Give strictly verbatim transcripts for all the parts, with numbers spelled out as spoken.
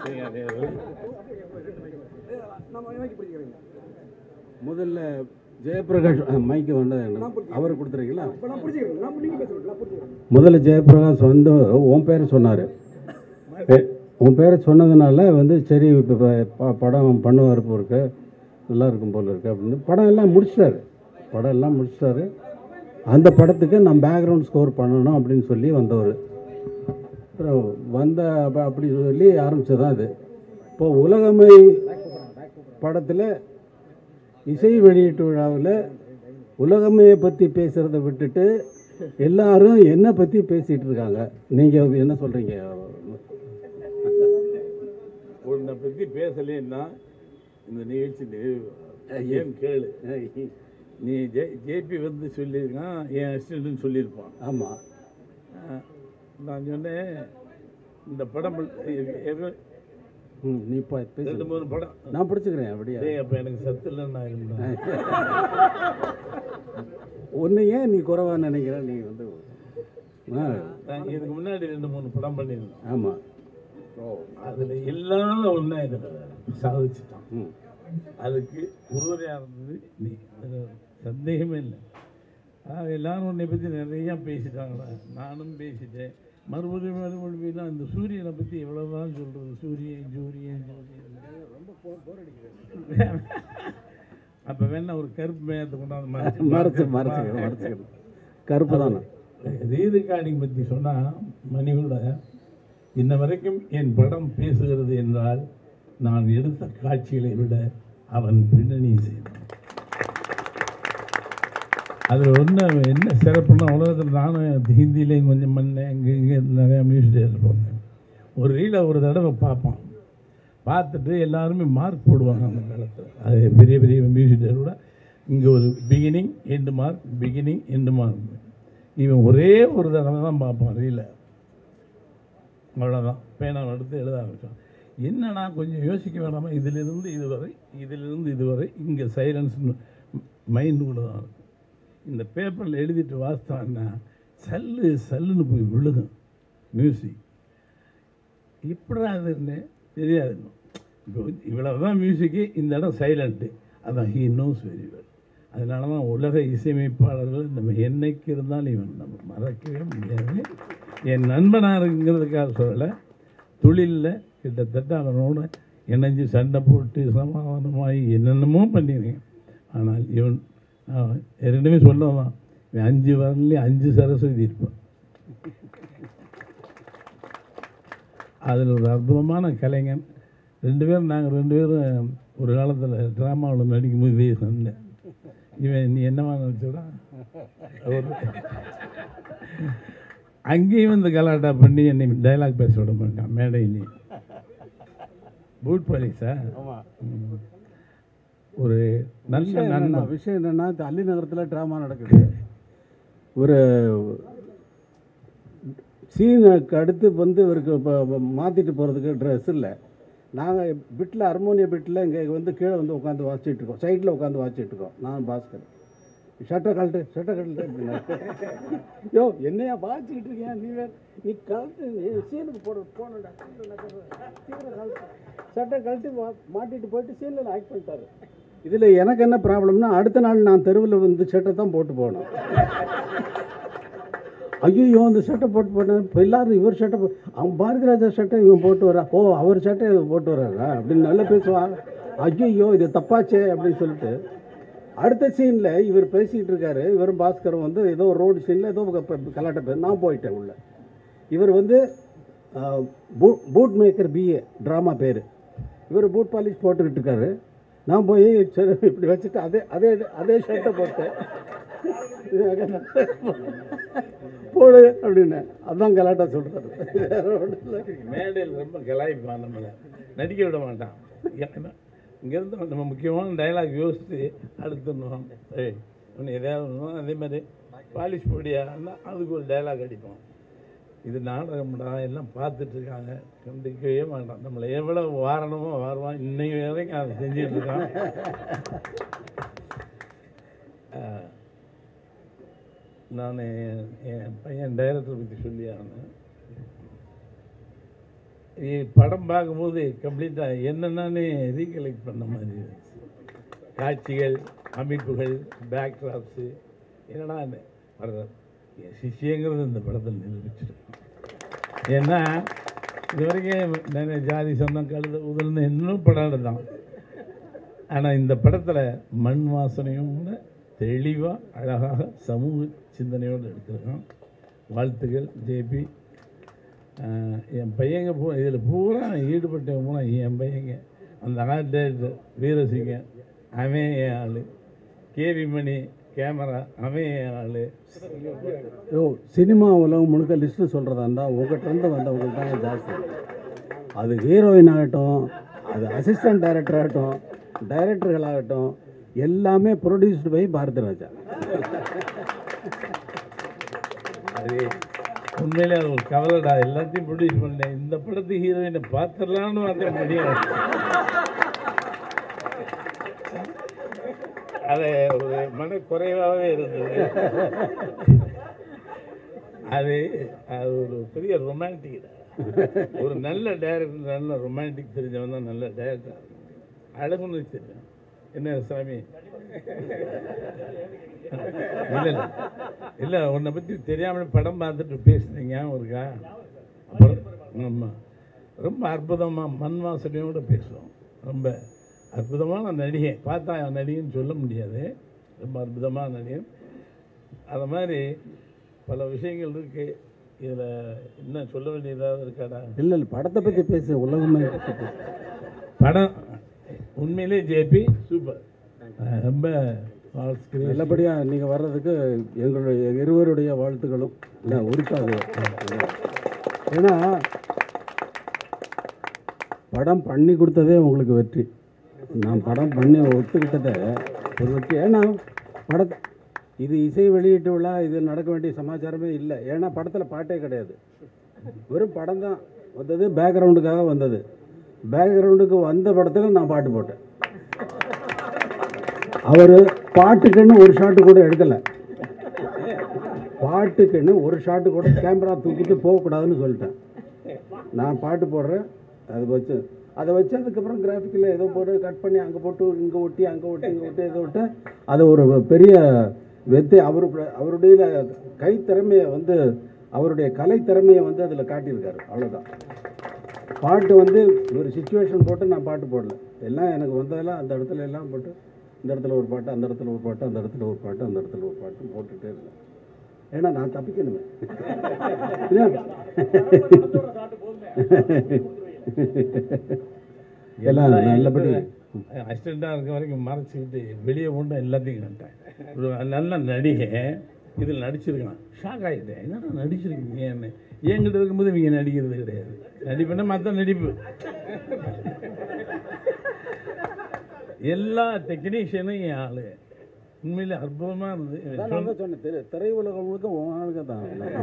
முதல்ல ஜெயபிரகாஷ் மைக்கு வந்தது அவர் கொடுத்துருக்கீங்களா? முதல்ல ஜெயபிரகாஷ் வந்து உன் பேரை சொன்னார். உன் பேரை சொன்னதுனால வந்து சரி இப்போ படம் பண்ணுவார் போல் இருக்கு, நல்லா இருக்கும் போல் இருக்கு அப்படின்னு படம் எல்லாம் முடிச்சிட்டாரு. படம் எல்லாம் முடிச்சிட்டாரு. அந்த படத்துக்கு நான் பேக்ரவுண்ட் ஸ்கோர் பண்ணணும் அப்படின்னு சொல்லி வந்தவர். அப்புறம் வந்த அப்படி சொல்லி ஆரம்பித்ததான் அது. இப்போது உலகம்மை படத்தில் இசை வெளியீட்டு விழாவில் உலகம்மையை பற்றி பேசுகிறத விட்டுட்டு எல்லாரும் என்னை பற்றி பேசிகிட்டு இருக்காங்க. நீங்கள் என்ன சொல்கிறீங்க? உன்னை பற்றி பேசலேன்னா இந்த நிகழ்ச்சி ஏன் கேளு. நீ ஜே ஜேபி வந்து சொல்லியிருக்கான், என் அசிஸ்டன்ட்னு சொல்லியிருப்பான். ஆமாம், நான் சொன்னேன் இந்த படம் ம் நீ இப்போ ரெண்டு மூணு படம் நான் பிடிச்சிக்கிறேன். அப்படியே அப்போ எனக்கு சத்து இல்லைன்னு நான் இருந்தேன். ஒன்று ஏன் நீ குறைவா நினைக்கிற? நீ வந்து இதுக்கு முன்னாடி ரெண்டு மூணு படம் பண்ணியிருந்தேன். ஆமாம், அதில் இல்லாத ஒன்றா இதில் சாதிச்சுட்டான். அதுக்கு உறுதுணையாக இருந்தது நீ, சந்தேகமே இல்லை. எல்லாரும் உன்னை பற்றி நிறையா பேசிட்டாங்களா, நானும் பேசிட்டேன். மறுபடியும் மறுபடியும் அந்த சூரியனை பற்றி எவ்வளோதான் சொல்கிறது, சூரியன் சூரியன் சூரியன் ரொம்ப போர் அடிக்கிறது. அப்போ வேணா ஒரு கருப்பு மேயத்தை கொண்டாந்து மறைச்சு மறைச்சு மறைச்சிக்கணும். கருப்பு தானே ரீதிகார்டிங் பற்றி சொன்னால் மணியோட இன்ன வரைக்கும் என் படம் பேசுகிறது என்றால் நான் எடுத்த காட்சிகளை விட அவன் பின்னணி செய்தான். அதில் ஒன்று என்ன சிறப்புன்னா, உலகத்தில் நானும் ஹிந்திலேயும் கொஞ்சம் பண்ணேன், இங்கே இங்கே நிறையா மியூசிக் டேரக்டர் போனேன். ஒரு ரீலை ஒரு தடவை பார்ப்பான், பார்த்துட்டு எல்லாருமே மார்க் போடுவாங்க அந்த காலத்தில். அது பெரிய பெரிய மியூசிக் டேரக்டரோட இங்கே ஒரு beginning end mark, beginning end mark. இவன் ஒரே ஒரு தடவை தான் பார்ப்பான் ரீலை, அவ்வளோதான். பேனாவை எடுத்து எழுத ஆரம்பித்தான். என்னன்னா கொஞ்சம் யோசிக்க வேண்டாமா, இதிலிருந்து இதுவரை இதிலிருந்து இதுவரை இங்கே சைலன்ஸ் மைண்டுக்குள்ளே தான் இருக்கும். இந்த பேப்பரில் எழுதிட்டு வாசித்தான்னா சல்லு சல்லுன்னு போய் விழுகும் மியூசிக். இப்படி அதுன்னு தெரியாது. இப்போ இவ்வளவு தான் மியூசிக்கு, இந்த இடம் சைலண்ட்டு, அதான் ஹீ நோஸ் வெரி வெல். அதனால தான் உலக இசையமைப்பாளர்கள் நம்ம என்னைக்கு இருந்தாலும் இவன் நம்ம மறக்கவே முடியாது. என் நண்பனாக இருக்குங்கிறதுக்காக சொல்லலை, தொழிலில் கிட்டத்தட்ட அவனோட இணைஞ்சு சண்டை போட்டு சமாதானமாகி என்னென்னமோ பண்ணியிருக்கேன். ஆனால் இவன் ரெண்டுமே சொல்லலாம், அஞ்சு வரலையும் அஞ்சு சரஸ்வதி இருப்பான். அதில் ஒரு அற்புதமான கலைஞன். ரெண்டு பேரும் நாங்கள் ரெண்டு பேரும் ஒரு காலத்தில் ட்ராமாவில் நடிக்கும்போது இதே சண்டை. இவன் நீ என்னவா நினச்சோடா, ஒரு அங்கேயும் வந்து கலாட்டா பண்ணி என்னை டைலாக் பேச விட மாட்டான் மேடையிலையும். பூட் பாலிஸா ஒரு நல்ல நல்ல விஷயம் என்னென்னா, அள்ளி நகரத்தில் ட்ராமா நடக்குது. ஒரு சீனுக்கு அடுத்து வந்து இவருக்கு இப்போ மாற்றிட்டு போகிறதுக்கு ட்ரெஸ் இல்லை. நாங்கள் பிட்டில் ஹார்மோனிய பிட்டில் இங்கே வந்து கீழே வந்து உட்காந்து வாசிச்சுட்டு இருக்கோம், சைடில் உட்காந்து வாசிச்சுட்டு இருக்கோம். நான் பாஸ்கர், ஷர்ட்டை கழட்டு ஷர்ட்டை கழட்டு அப்படின்னா, யோ என்னையா வாசிக்கிட்டு இருக்கேன் நீ வேறு, நீ கழட்டு சீனுக்கு போட போனடா, ஷர்ட்டை கழட்டி மாட்டிட்டு போயிட்டு சீனில் ஆக்ட் பண்ணிட்டாரு. இதில் எனக்கு என்ன ப்ராப்ளம்னா, அடுத்த நாள் நான் தெருவில் வந்து ஷர்ட்டை தான் போட்டு போகணும். ஐயோ அந்த ஷர்ட்டை போட்டு போனேன். இப்போ எல்லோரும் இவர் ஷர்ட்டை போ அவன் பாரதிராஜா ஷர்ட்டை இவன் போட்டு வரா, ஓ அவர் ஷர்ட்டை போட்டு வர்றாரா அப்படின்னு நல்லா பேசுவாங்க. ஐயோ இது தப்பாச்சே அப்படின்னு சொல்லிட்டு அடுத்த சீனில் இவர் பேசிகிட்டு இருக்காரு. இவரும் பாஸ்கரும் வந்து ஏதோ ரோடு சீனில் ஏதோ கலாட்ட பேர். நான் போயிட்டேன் உள்ள. இவர் வந்து boot boot maker BA drama பேர். இவர் பூட் பாலிஷ் போட்டுக்கிட்டு இருக்காரு. நான் போய் சரி இப்படி வச்சுட்டு அதே அதே அதே ஷர்ட்டை போட்டேன், போடு அப்படின்னு. அதுதான் கலாட்டா சொல்கிறாரு. மேடையில் ரொம்ப கலாய்ப்பான், நம்மளை நடிக்க விட மாட்டான். இங்கேருந்து நம்ம முக்கியமான டைலாக் யோசித்து அடுத்துடணும். ஏய் ஒன்று எதாவது அதே மாதிரி பாலிஷ் பொடியான்னா அதுக்கு ஒரு டைலாக் அடிப்போம். இது நாடகம்டா, எல்லாம் பார்த்துட்ருக்காங்க, கண்டிக்கவே மாட்டான். நம்மளை எவ்வளோ வாரணமோ வாருவான். இன்னைக்கு வரைக்கும் அதை செஞ்சிட்ருக்கான். நான் என் பையன் டைரக்டரை பற்றி சொல்லி ஆனேன். படம் பார்க்கும்போது கம்ப்ளீட்டாக என்னென்னு ரீகலெக்ட் பண்ண மாதிரி இருந்துச்சு. காட்சிகள், அமைப்புகள், பேக்ட்ராப்ஸு என்னடா வர்ற சிஷியங்கிறது இந்த படத்தில் நிரூபிச்சிருக்கோம். ஏன்னா இது வரைக்கும் நான் ஜாதி சொன்ன கழுத உதல்னு இன்னும் படம் தான். ஆனால் இந்த படத்தில் மண் வாசனையோட தெளிவாக அழகாக சமூக சிந்தனையோடு எடுத்துருக்கோம். வாழ்த்துக்கள் ஜேபி. என் பையங்க பூ இதில் பூரா ஈடுபட்ட பூரா என் பையங்க. அந்த ஆர்ட் டைரக்டர் வீரசிங்க அவன் என் ஆள், கேவி மணி கேமரா அவன் என் ஆள். ஓ சினிமா உலகம் முழுக்க லிஸ்ட்டு சொல்கிறதா இருந்தால் உங்கள்கிட்ட வந்தவங்களுக்கு தான் ஜாஸ்தி. அது ஹீரோயின் ஆகட்டும், அது அசிஸ்டன்ட் டைரக்டர் ஆகட்டும், டைரக்டர்களாகட்டும், எல்லாமே ப்ரொடியூஸ்டு பை பாரதிராஜா. அது உண்மையிலே அது ஒரு கவலைடா. எல்லாத்தையும் ப்ரொடியூஸ் பண்ணேன். இந்த படத்து ஹீரோயினை பார்த்துடலான்னு பார்த்த முடியும். அது ஒரு மன குறைவாகவே இருந்தது. அது அது ஒரு பெரிய ரொமான்டிக். ஒரு நல்ல டைரக்டர், நல்ல ரொமான்டிக் தெரிஞ்சவன் தான் நல்ல டைரக்டர். அழகுன்னு தெரியும். என்ன சாமி? இல்லை இல்லை இல்லை உன்னை பற்றி தெரியாமல் படம் பார்த்துட்டு பேசுனீங்க ஒருக்கா. அப்புறம் ஆமாம், ரொம்ப அற்புதமாக மண் வாசனையோடு பேசுவோம். ரொம்ப அற்புதமான நடிகை. பார்த்தா நடிகைன்னு சொல்ல முடியாது, ரொம்ப அற்புதமான நடிகை. அது மாதிரி பல விஷயங்கள் இருக்குது. இதில் என்ன சொல்ல வேண்டியதாக இருக்காடா? இல்லை இல்லை படத்தை பற்றி பேச உலகம்மை படம் உண்மையிலே ஜேபி சூப்பர். ரொம்ப நல்லபடியாக நீங்கள் வர்றதுக்கு எங்களுடைய இருவருடைய வாழ்த்துக்களும் இல்லை உரிக்காது. ஏன்னா படம் பண்ணி கொடுத்ததே உங்களுக்கு வெற்றி. நான் படம் பண்ணி ஒத்துக்கிட்டதை ஒரு வெற்றி. ஏன்னா படத்தை இது இசை வெளியீட்டு விழா, இது நடக்க வேண்டிய சமாச்சாரமே இல்லை. ஏன்னா படத்தில் பாட்டே கிடையாது, வெறும் படம் தான் வந்தது. பேக்ரவுண்டுக்காக வந்தது. பேக்ரவுண்டுக்கு வந்த படத்தில் நான் பாட்டு போட்டேன். அவர் பாட்டுக்குன்னு ஒரு ஷாட்டு கூட எடுக்கலை. பாட்டுக்குன்னு ஒரு ஷாட்டு கூட கேமரா தூக்கிட்டு போகக்கூடாதுன்னு சொல்லிட்டேன். நான் பாட்டு போடுறேன், அதை வச்சு அதை வச்சு அதுக்கப்புறம் கிராஃபிக்கில் ஏதோ போட்டு கட் பண்ணி அங்கே போட்டு இங்கே ஒட்டி அங்கே ஒட்டி இங்கே ஒட்டி இதை விட்டு அது ஒரு பெரிய வெற்றி. அவரு அவருடைய கை திறமையை வந்து அவருடைய கலை திறமையை வந்து அதில் காட்டியிருக்காரு. அவ்வளோதான். பாட்டு வந்து ஒரு சுச்சுவேஷன் போட்டு நான் பாட்டு போடல. எல்லாம் எனக்கு வந்ததெல்லாம் அந்த இடத்துல எல்லாம் போட்டு இந்த இடத்துல ஒரு பாட்டு, அந்த இடத்துல ஒரு பாட்டு, அந்த இடத்துல ஒரு பாட்டு, அந்த இடத்துல ஒரு பாட்டு போட்டுகிட்டே இருந்தேன். ஏன்னா நான் தப்பிக்கணுமே. எல்லாம் நல்லபடி அசிஸ்டண்டாக இருக்க வரைக்கும் மறைச்சிக்கிட்டு வெளியே கொண்டு எல்லாத்தையும் கண்டேன். ஒரு நல்ல நடிகை இதில் நடிச்சிருக்கலாம். ஷாக் ஆகிட்டேன். என்னடா நடிச்சிருக்கீங்கன்னு. என்கிட்ட இருக்கும்போது இவங்க நடிக்கிறது கிடையாது. நடிப்புன்னா மற்ற நடிப்பு. எல்லா டெக்னீஷியனும் என் ஆளு. உண்மையிலே அற்புதமாக இருந்தது. சொன்னேன் திரை உலகம் முழுக்க ஆளுங்க தான்.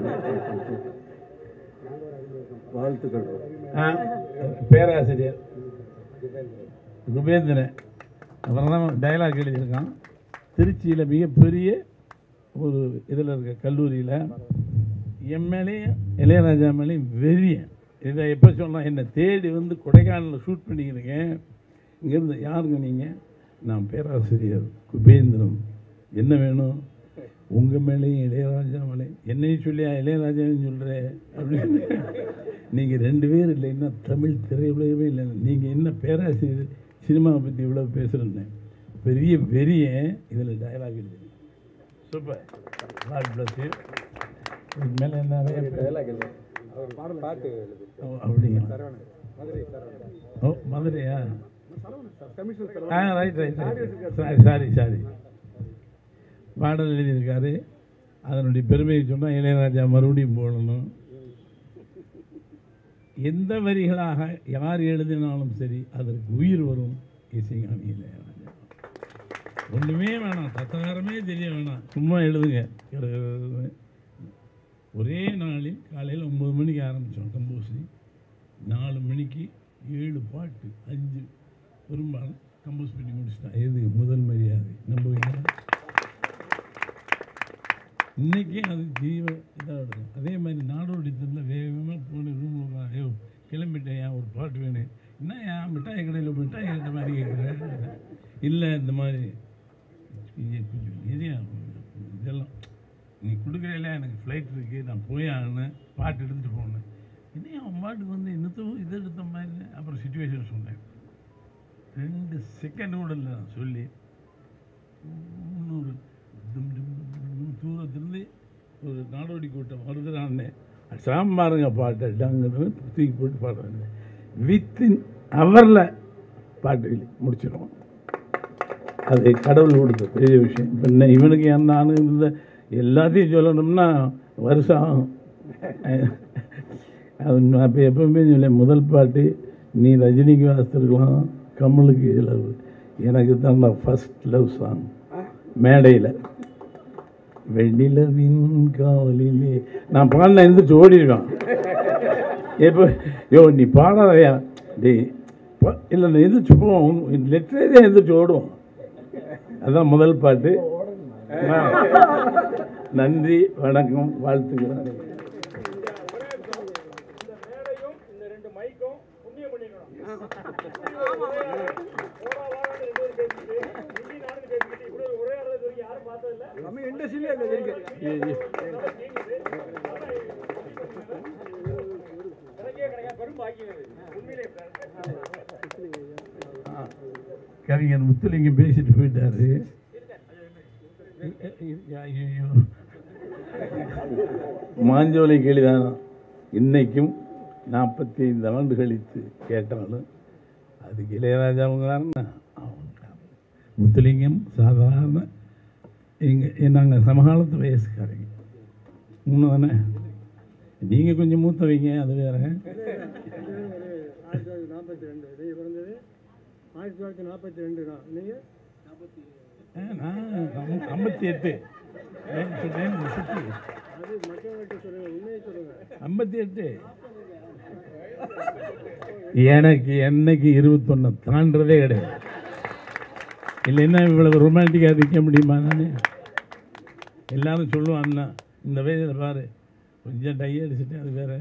வாழ்த்துக்கள். பேராசிரியர் குபேந்திரன் அப்புறம் தான் டைலாக் எழுதியிருக்கான். திருச்சியில் மிகப்பெரிய ஒரு இதில் இருக்க கல்லூரியில் என் மேலேயும் இளையராஜா மேலேயும் வெறியன். இதை எப்போ சொன்னால் என்னை தேடி வந்து கொடைக்கானலில் ஷூட் பண்ணிக்கிறேன். இங்கேருந்து யாருங்க நீங்கள்? நான் பேராசிரியர் குபேந்திரன். என்ன வேணும்? உங்கள் மேலேயும் இளையராஜா மேலேயும். என்னையும் சொல்லியா இளையராஜான்னு சொல்கிறேன் அப்படின்னு. நீங்கள் ரெண்டு பேர் இல்லைன்னா தமிழ் திரையுலகமே இல்லை. நீங்கள் என்ன பேராசிரியர் சினிமாவை பற்றி இவ்வளோ பேசுகிறேன்னு பெரிய வெறிய இதில் டயலாக் எழுதி. சூப்பர். God bless you. இதுக்கு மேலே என்ன டயலாக் எழுதி அப்படிங்க. ஓ மதுரையா? ஆ right right sorry sorry sorry பாடல் எழுதியிருக்காரு. அதனுடைய பெருமையை சொன்னால் இளையராஜா மறுபடியும் போடணும். எந்த வரிகளாக யார் எழுதினாலும் சரி அதற்கு உயிர் வரும். இசைஞானி இளையராஜா. ஒன்றுமே வேணாம், தத்தாரமே தெரிய வேணாம், சும்மா எழுதுங்க. ஒரே நாளில் காலையில் ஒம்பது மணிக்கு ஆரம்பித்தோம் கம்போஸிங். நாலு மணிக்கு ஏழு பாட்டு அஞ்சு பெரும்பாலும் கம்போஸ் பண்ணி முடிச்சிட்டான். எது முதல் மரியாதை நம்புவீங்களா? இன்றைக்கி அது ஜீவ இதாக இருக்கும். அதே மாதிரி நாடோடி தந்தில் வேகமாக போன ரூமில் ஐயோ கிளம்பிட்டேன் மிட்டாய் கடையில் மிட்டாய் இந்த மாதிரி கேட்குறேன். இல்லை இந்த மாதிரி கொஞ்சம் எரியா இதெல்லாம் நீ கொடுக்குறீல, எனக்கு ஃப்ளைட் இருக்குது, நான் போய் ஆகணும், பாட்டு எடுத்துகிட்டு போகணும். இன்னும் அவன் பாட்டுக்கு வந்து இன்னத்தும் இது எடுத்த மாதிரி. அப்புறம் சுச்சுவேஷன் சொன்னேன். ரெண்டு செகண்ட் கூட இல்லை நான் சொல்லி முந்நூறு தூரத்துலேருந்து ஒரு நாடோடி கூட்டம் வருதுறான்னு சாம்பாருங்க பாட்டை டங்குன்னு தூக்கி போட்டு பாடுறாங்க. வித்தின் ஹவரில் பாட்டு முடிச்சிடுவோம். அது கடவுள் கொடுத்த பெரிய விஷயம். இப்போ என்ன இவனுக்கு என் நான் இந்த எல்லாத்தையும் சொல்லணும்னா வருஷம் ஆகும். அது அப்போ எப்பவுமே சொல்ல முதல் பாட்டு நீ ரஜினிக்கு வாசித்திருக்கலாம், கமலுக்கு லவ், எனக்கு தான் நான் ஃபஸ்ட் லவ் சாங் மேடையில் வெண்ணிலவின் காவலிலே நான் பாடின எழுந்திரிச்சு ஓடிடுவேன். எப்போ யோ நீ பாடாதையா டே இல்லை நான் எந்திரிச்சு போவோம், லெட்டரே தான் எந்திரிச்சு ஓடுவோம். அதுதான் முதல் பாட்டு. நன்றி, வணக்கம், வாழ்த்துக்கிறேன். கவிஞர் முத்துலிங்கம் பேசிட்டு போயிட்டாரு. மாஞ்சோலை கேள்விதான் இன்னைக்கும் நாற்பத்தி ஐந்து ஆண்டு கழித்து கேட்டாலும் அதுக்கு இளையராஜாவுங்கிறாருன்னா முத்துலிங்கம் சாதாரண எங்கள் நாங்கள் சமகாலத்து வயசுக்காரங்க. இன்னும் தானே நீங்கள் கொஞ்சம் மூத்தவங்க, அது வேற. ஆயிரத்தி தொள்ளாயிரத்தி நாற்பத்தி ரெண்டு நீங்கள் பிறந்தது ஆயிரத்தி தொள்ளாயிரத்தி நாற்பத்தி ரெண்டு தான். நீங்கள் நான் ஐம்பத்தி எட்டு அது மற்றவங்கள்ட்ட சொல்லுங்கள், உண்மையை சொல்லுங்கள். ஐம்பத்தி எட்டு எனக்கு என்னைக்கு இருபத்தொன்னு தாண்டதே கிடையாது. இல்லைன்னா இவ்வளவு ரொமான்டிக்காக நிற்க முடியுமா? நான் எல்லாரும் சொல்லுவான் அண்ணா இந்த வயதில் பாரு கொஞ்சம் டை அடிச்சுட்டு அது வேற.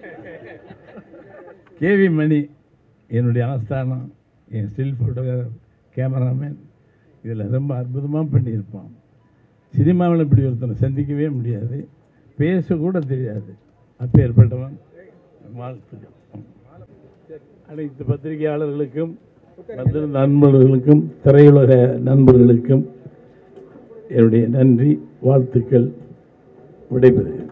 கேவி மணி என்னுடைய ஆஸ்தானம், என் ஸ்டில் ஃபோட்டோகிராஃபர், கேமராமேன், இதில் ரொம்ப அற்புதமாக பண்ணியிருப்பான். சினிமாவில் இப்படி ஒருத்தனை சந்திக்கவே முடியாது, பேசக்கூட தெரியாது. அப்போ ஏற்பட்டவன். வாழ்த்துக்கள். அனைத்து பத்திரிகையாளர்களுக்கும், வந்திருந்த நண்பர்களுக்கும், திரையுலக நண்பர்களுக்கும் என்னுடைய நன்றி, வாழ்த்துக்கள். விடைபெறுகிறேன்.